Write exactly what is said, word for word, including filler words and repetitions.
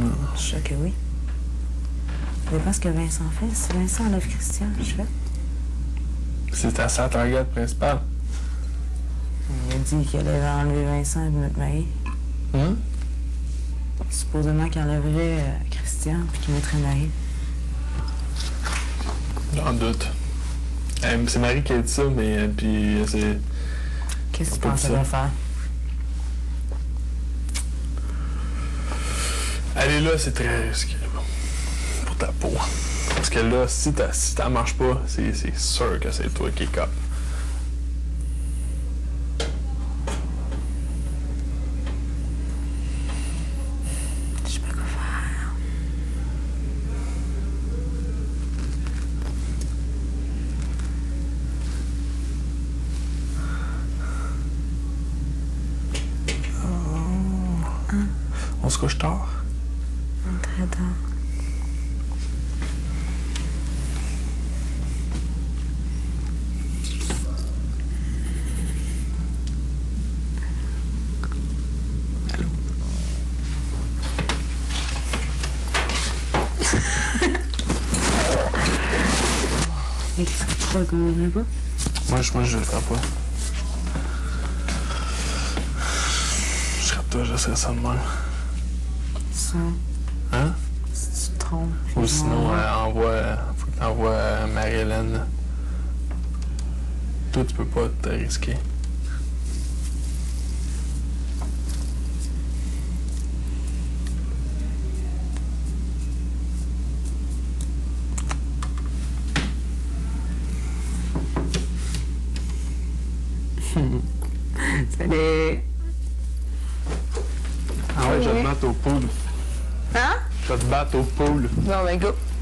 Je suis sûre que oui. Ça dépend ce que Vincent fait. Si Vincent enlève Christian, je fais. C'est sa target principale. Il a dit qu'il allait enlever Vincent et me marier. Hum? Supposément qu'il enlèverait euh, Christian puis qu'il mettrait Marie. J'en doute. Euh, c'est Marie qui a dit ça, mais euh, puis euh, c'est... Qu'est-ce que tu Pas penses dit qu'elle ça. va faire? Aller là, c'est très risqué là, pour ta peau. Parce que là, si ta, si ta marche pas, c'est c'est sûr que c'est toi qui est cop. Je sais pas quoi faire. On se couche tard. Très tard. Allô? Et qu'est-ce que tu crois qu'on ne pas? Moi, je, moi, je le ferai pas. Je serais toi, je serais ça de même. Ça, Hein? si tu te trompes. Ou puis sinon, on- euh, envoie, faut que t'envoies euh, Marie-Hélène. Toi, tu peux pas te risquer. Salut! Ah ouais, je vais te battre au pool. Hein? Je vais te battre au pool. Bon, ben go.